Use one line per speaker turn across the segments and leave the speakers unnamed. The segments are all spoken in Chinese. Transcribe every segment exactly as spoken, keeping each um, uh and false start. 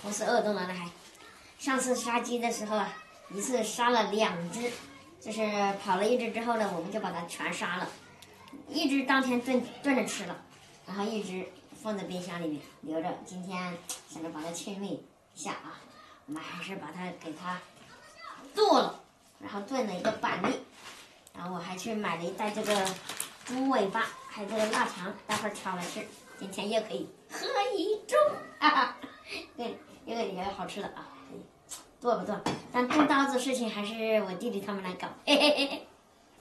同时饿冻了呢还。上次杀鸡的时候啊，一次杀了两只，就是跑了一只之后呢，我们就把它全杀了，一只当天炖炖着吃了，然后一只放在冰箱里面留着。今天想着把它清理一下啊，我们还是把它给它剁了，然后炖了一个板栗，然后我还去买了一袋这个猪尾巴，还有这个腊肠，待会儿炒了吃。今天又可以喝一盅，哈哈，对，这个也好吃的啊。剁不剁？但动刀子事情还是我弟弟他们来搞，嘿嘿嘿嘿。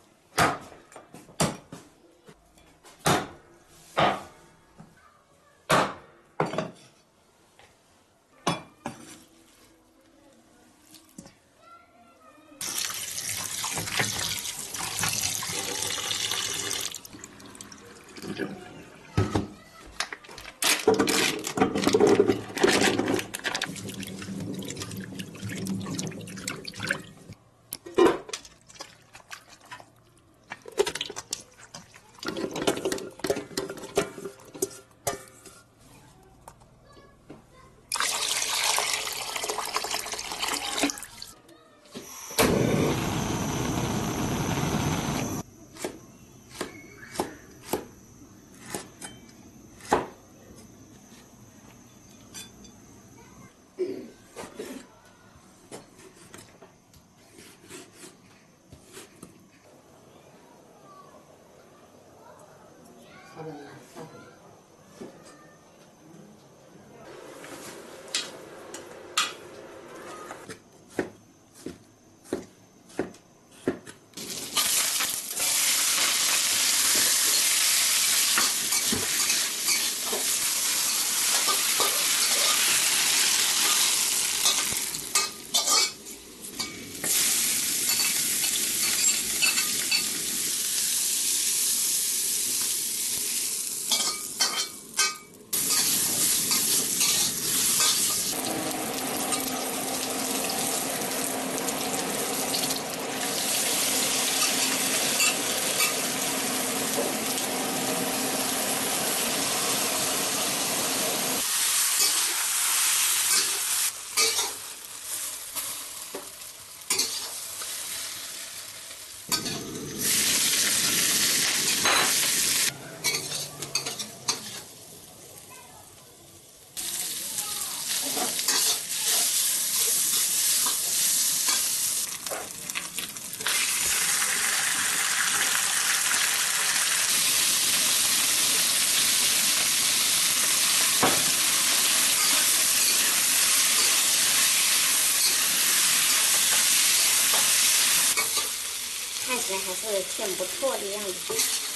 看起来还是挺不错的样子。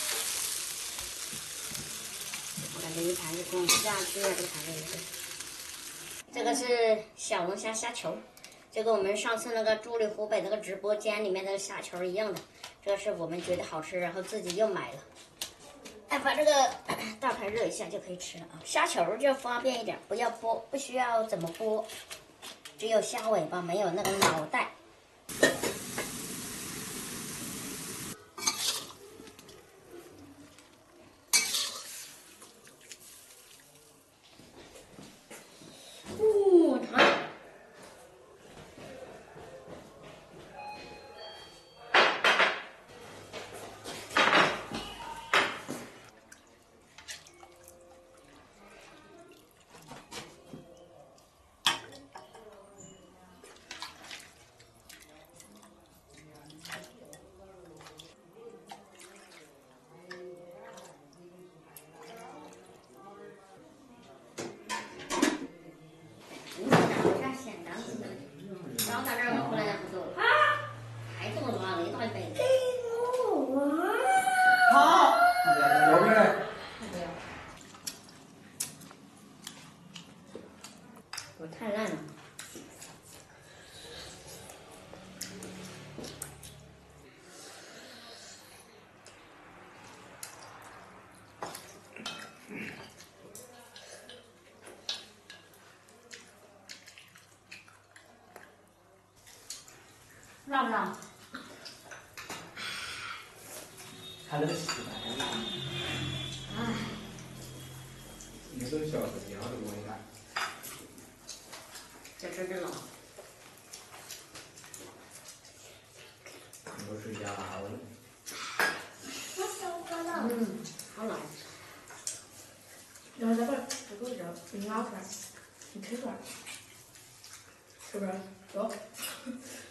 我感觉一盘子光下去了，这个盘子也是。这个是小龙虾虾球，这个我们上次那个助力湖北那个直播间里面的虾球一样的，这个是我们觉得好吃，然后自己又买了。哎，把这个大盘热一下就可以吃了啊。虾球就方便一点，不要剥，不需要怎么剥，只有虾尾巴，没有那个脑袋。我太烂了。辣不辣？
看这个洗的还辣。
唉。
有时候小时候都不会干。
就吃这种。
你不睡觉了？
我想喝了。
嗯，好冷。
然后这个这个叫冰鸭串，你吃出来？是不是？走。